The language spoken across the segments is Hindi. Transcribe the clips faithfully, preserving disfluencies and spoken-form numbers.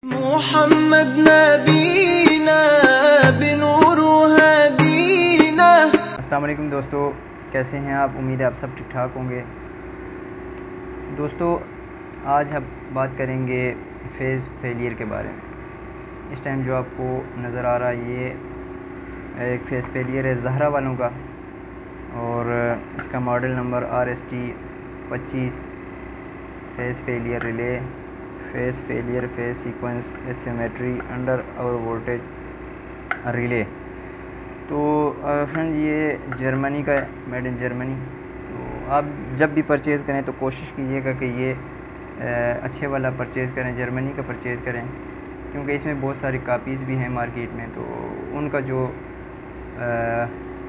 मोहम्मद नबीना बिनूरु हदीना। अस्सलाम वालेकुम दोस्तों, कैसे हैं आप? उम्मीद है आप सब ठीक ठाक होंगे। दोस्तों, आज हम बात करेंगे फेज़ फेलियर के बारे में। इस टाइम जो आपको नज़र आ रहा है ये एक फेज़ फेलियर है ज़हरा वालों का, और इसका model number R S T पच्चीस phase failure relay phase failure phase sequence asymmetry under और वोल्टेज रिले। तो फ्रेंड्स, ये जर्मनी का है, मेड इन जर्मनी। तो आप जब भी परचेज़ करें तो कोशिश कीजिएगा कि ये अच्छे वाला परचेज़ करें, जर्मनी का परचेज़ करें, क्योंकि इसमें बहुत सारी कापीज़ भी हैं मार्केट में। तो उनका जो आ,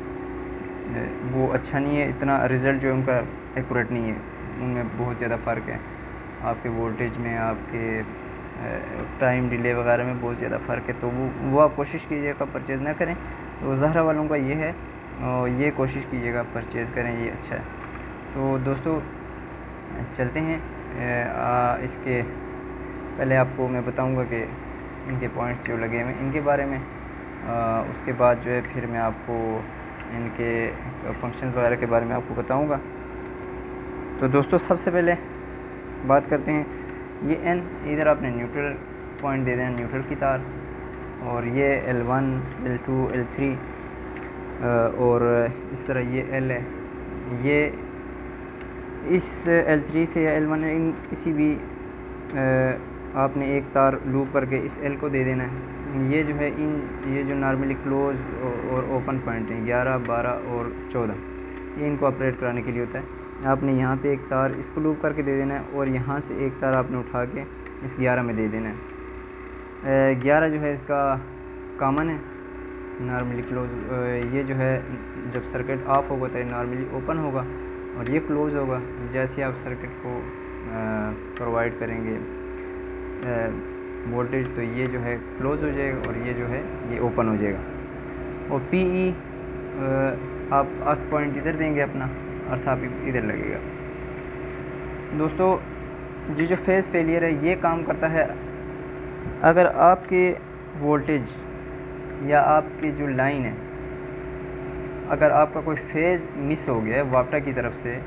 वो अच्छा नहीं है, इतना रिज़ल्ट जो है उनका एक्यूरेट नहीं है, उनमें बहुत ज़्यादा फ़र्क है। आपके वोल्टेज में, आपके टाइम डिले वगैरह में बहुत ज़्यादा फ़र्क है। तो वो वो आप कोशिश कीजिएगा परचेज़ ना करें। तो ज़हरा वालों का ये है, और ये कोशिश कीजिएगा परचेज़ करें, ये अच्छा है। तो दोस्तों चलते हैं। आ, इसके पहले आपको मैं बताऊंगा कि इनके पॉइंट्स जो लगे हुए इनके बारे में। आ, उसके बाद जो है फिर मैं आपको इनके फंक्शंस वगैरह के बारे में आपको बताऊंगा। तो दोस्तों सबसे पहले बात करते हैं, ये एन इधर आपने न्यूट्रल पॉइंट दे देना, न्यूट्रल की तार, और ये L one L two L three, और इस तरह ये एल है। ये इस एल थ्री से या एल वन इन किसी भी आ, आपने एक तार लूप करके इस एल को दे देना है। ये जो है इन ये जो नॉर्मली क्लोज और ओपन पॉइंट हैं ग्यारह बारह और चौदह, ये इनको ऑपरेट कराने के लिए होता है। आपने यहाँ पे एक तार इसको लूप करके दे देना है, और यहाँ से एक तार आपने उठा के इस ग्यारह में दे देना है। ग्यारह जो है इसका कॉमन है, नॉर्मली क्लोज। ये जो है जब सर्किट ऑफ होगा तो नॉर्मली ओपन होगा, और ये क्लोज़ होगा जैसे आप सर्किट को प्रोवाइड करेंगे वोल्टेज, तो ये जो है क्लोज़ हो जाएगा और ये जो है ये ओपन हो जाएगा। और पी ई आप अर्थ पॉइंट इधर देंगे अपना, अर्थ आप इधर लगेगा। दोस्तों, ये जो फेज़ फेलियर है ये काम करता है अगर आपके वोल्टेज या आपकी जो लाइन है, अगर आपका कोई फेज़ मिस हो गया है वापटा की तरफ से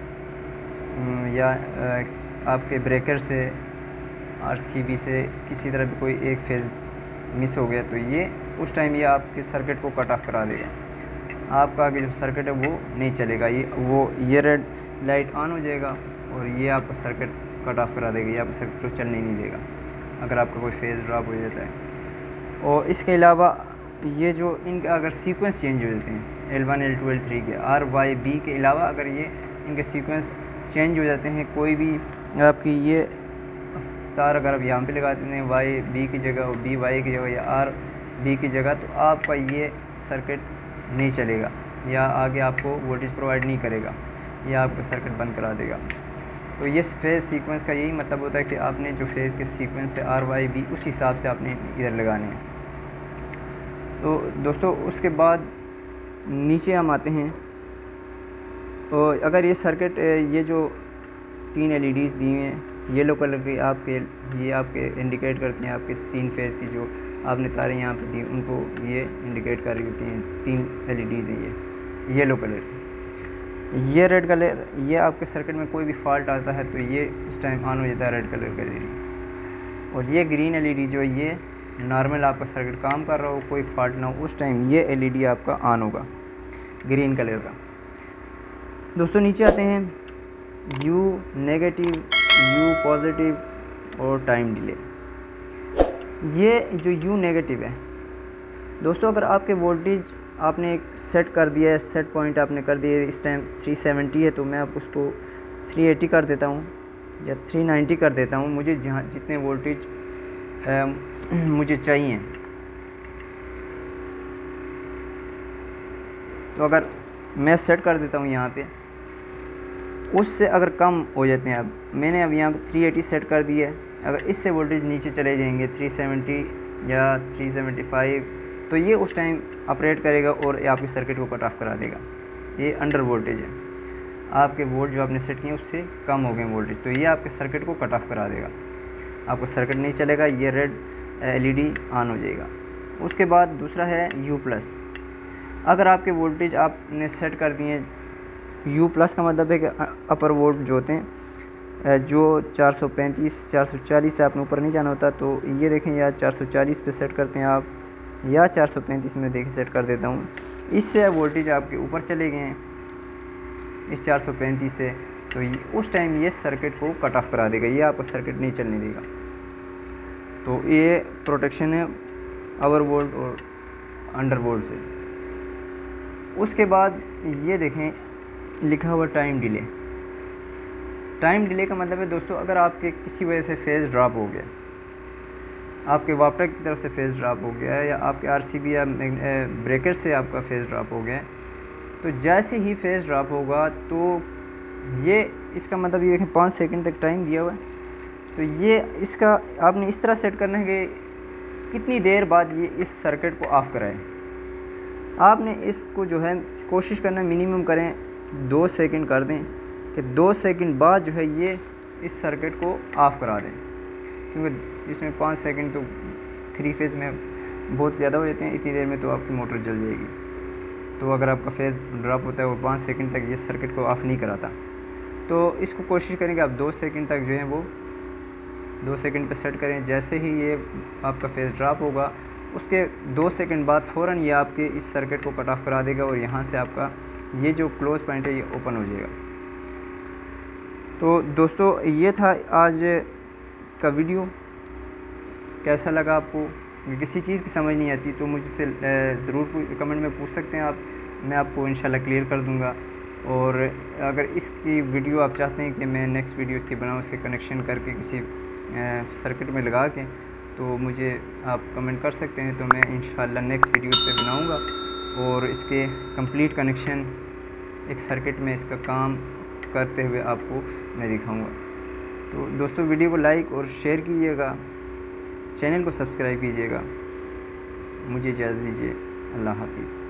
या आपके ब्रेकर से, आरसीबी से, किसी तरह भी कोई एक फेज़ मिस हो गया, तो ये उस टाइम ये आपके सर्किट को कट ऑफ करा देगा। आपका आगे जो सर्किट है वो नहीं चलेगा, ये वो ये रेड लाइट ऑन हो जाएगा और ये आपका सर्किट कट ऑफ करा देगा, ये आपका सर्किट को चलने नहीं देगा अगर आपका कोई फेज़ ड्रॉप हो जाता है। और इसके अलावा ये जो इनके अगर सीक्वेंस चेंज हो जाते हैं L one L two L three के, आर वाई बी के अलावा अगर ये इनके सीक्वेंस चेंज हो जाते हैं, कोई भी आपकी ये तार अगर आप यहाँ पे लगा देते हैं वाई बी की जगह और बी वाई की जगह या आर बी की जगह, तो आपका ये सर्किट नहीं चलेगा या आगे आपको वोल्टेज प्रोवाइड नहीं करेगा, या आपका सर्किट बंद करा देगा। तो ये फेज़ सीक्वेंस का यही मतलब होता है कि आपने जो फेज़ के सीक्वेंस से आर वाई बी उस हिसाब से आपने इधर लगाने हैं। तो दोस्तों उसके बाद नीचे हम आते हैं। तो अगर ये सर्किट ये जो तीन एल ई डीज़ दी हुई हैं येलो कलर की, आपके ये आपके इंडिकेट करती हैं आपके तीन फेज़ की जो आपने तारें यहाँ पे दी, उनको ये इंडिकेट कर रही होती हैं। तीन एल ई डीज़ हैं ये येलो कलर। ये रेड कलर, ये आपके सर्किट में कोई भी फॉल्ट आता है तो ये उस टाइम ऑन हो जाता है रेड कलर का एल ई डी। और ये ग्रीन एल ई डी जो ये नॉर्मल आपका सर्किट काम कर रहा हो, कोई फॉल्ट ना हो, उस टाइम ये एल ई डी आपका ऑन होगा ग्रीन कलर का। दोस्तों नीचे आते हैं, यू नेगेटिव, यू पॉजिटिव और टाइम डिले। ये जो यू नेगेटिव है दोस्तों, अगर आपके वोल्टेज आपने एक सेट कर दिया है, सेट पॉइंट आपने कर दिया है, इस टाइम थ्री सेवेंटी है तो मैं आप उसको थ्री एटी कर देता हूँ या थ्री नाइंटी कर देता हूँ, मुझे जहाँ जितने वोल्टेज मुझे चाहिए। तो अगर मैं सेट कर देता हूँ यहाँ पे, उससे अगर कम हो जाते हैं, अब मैंने अब यहाँ पे थ्री एटी सेट कर दिया है, अगर इससे वोल्टेज नीचे चले जाएंगे थ्री सेवेंटी या थ्री सेवेंटी फाइव, तो ये उस टाइम ऑपरेट करेगा और आपके सर्किट को कट ऑफ करा देगा। ये अंडर वोल्टेज है, आपके वोल्ट जो आपने सेट किए उससे कम हो गए वोल्टेज, तो ये आपके सर्किट को कट ऑफ करा देगा, आपका सर्किट नहीं चलेगा। ये रेड एलईडी ऑन हो जाएगा। उसके बाद दूसरा है यू प्लस। अगर आपके वोल्टेज आपने सेट कर दिए, यू प्लस का मतलब है कि अपर वोल्ट जो होते हैं, जो चार सौ पैंतीस चार सौ चालीस से आपने ऊपर नहीं जाना होता, तो ये देखें या चार सौ चालीस पे सेट करते हैं आप, या चार सौ पैंतीस में देखें सेट कर देता हूँ। इससे वोल्टेज आपके ऊपर चले गए हैं इस चार सौ पैंतीस से, तो उस टाइम ये सर्किट को कट ऑफ करा देगा, ये आपका सर्किट नहीं चलने देगा। तो ये प्रोटेक्शन है ओवर वोल्ट और अंडर वोल्ट से। उसके बाद ये देखें लिखा हुआ टाइम डिले। टाइम डिले का मतलब है दोस्तों, अगर आपके किसी वजह से फेज़ ड्रॉप हो गया, आपके वाटर की तरफ से फेज़ ड्रॉप हो गया है, या आपके आरसीबी या ब्रेकर से आपका फेज़ ड्रॉप हो गया है, तो जैसे ही फेज़ ड्रॉप होगा तो ये इसका मतलब ये देखें पाँच सेकंड तक टाइम दिया हुआ है, तो ये इसका आपने इस तरह सेट करना है कि कितनी देर बाद ये इस सर्किट को ऑफ़ कराए। आपने इसको जो है कोशिश करना मिनिमम करें दो सेकंड कर दें, कि दो सेकंड बाद जो है ये इस सर्किट को ऑफ़ करा दें, क्योंकि इसमें पाँच सेकंड तो थ्री फेज़ में बहुत ज़्यादा हो जाते हैं, इतनी देर में तो आपकी मोटर जल जाएगी। तो अगर आपका फेज़ ड्रॉप होता है और पाँच सेकंड तक ये सर्किट को ऑफ़ नहीं कराता, तो इसको कोशिश करें कि आप दो सेकंड तक जो है वो दो सेकंड पे सेट करें। जैसे ही ये आपका फेज़ ड्रॉप होगा, उसके दो सेकंड बाद फ़ौरन ये आपके इस सर्किट को कट ऑफ करा देगा और यहाँ से आपका ये जो क्लोज़ पॉइंट है ये ओपन हो जाएगा। तो दोस्तों ये था आज का वीडियो। कैसा लगा आपको? किसी चीज़ की समझ नहीं आती तो मुझसे ज़रूर कमेंट में पूछ सकते हैं आप, मैं आपको इंशाल्लाह क्लियर कर दूंगा। और अगर इसकी वीडियो आप चाहते हैं कि मैं नेक्स्ट वीडियो इसकी बनाऊँ, उसके कनेक्शन करके किसी सर्किट में लगा के, तो मुझे आप कमेंट कर सकते हैं, तो मैं इंशाल्लाह नेक्स्ट वीडियो इस पर बनाऊँगा और इसके कंप्लीट कनेक्शन एक सर्किट में इसका काम करते हुए आपको मैं दिखाऊँगा। तो दोस्तों वीडियो को लाइक और शेयर कीजिएगा, चैनल को सब्सक्राइब कीजिएगा। मुझे इजाज़त दीजिए, अल्लाह हाफिज़।